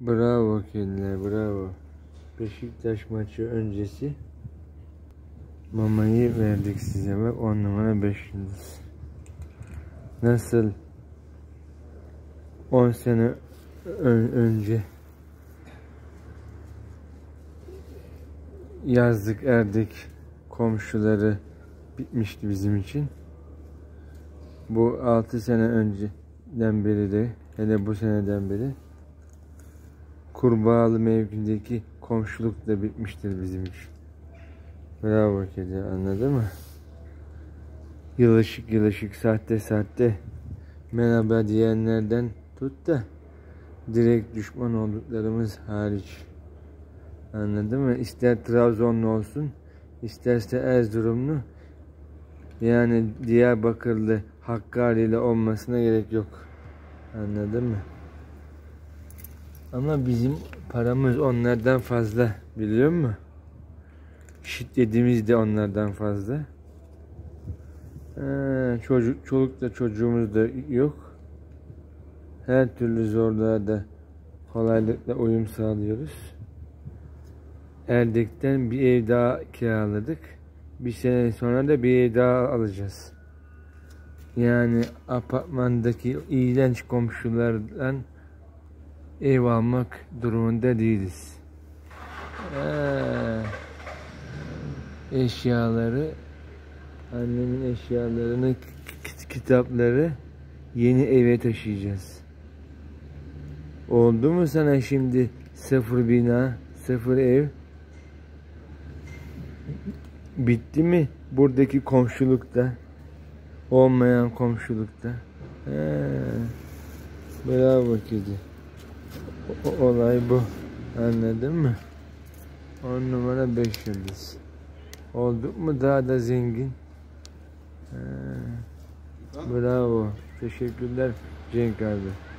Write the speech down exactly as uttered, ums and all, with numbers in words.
Bravo kediler, bravo. Beşiktaş maçı öncesi mamayı verdik size, bak on numara beş yıldız. Nasıl on sene önce yazdık erdik komşuları bitmişti bizim için. Bu altı sene önceden beri de, hele bu seneden beri Kurbağalı mevkindeki komşuluk da bitmiştir bizim için. Bravo kedi, anladın mı? Yılışık yılışık, sahte sahte merhaba diyenlerden tut da direkt düşman olduklarımız hariç. Anladın mı? İster Trabzonlu olsun, isterse Erzurumlu, yani Diyarbakırlı, Hakkari'li olmasına gerek yok. Anladın mı? Ama bizim paramız onlardan fazla, biliyor musun? Şiddetimiz de onlardan fazla. Ee, çocuk, çoluk da çocuğumuz da yok. Her türlü zorluğa da kolaylıkla uyum sağlıyoruz. Erdek'ten bir ev daha kiraladık. Bir sene sonra da bir ev daha alacağız. Yani apartmandaki iğrenç komşulardan ev almak durumunda değiliz. Ee, eşyaları, annemin eşyalarını, kitapları yeni eve taşıyacağız. Oldu mu sana şimdi sıfır bina, sıfır ev? Bitti mi buradaki komşulukta? Olmayan komşulukta. He. Bravo kedi. O, olay bu. Anladın mı? on numara beş yıldız. Olduk mu daha da zengin? He. Bravo. Teşekkürler Cenk abi.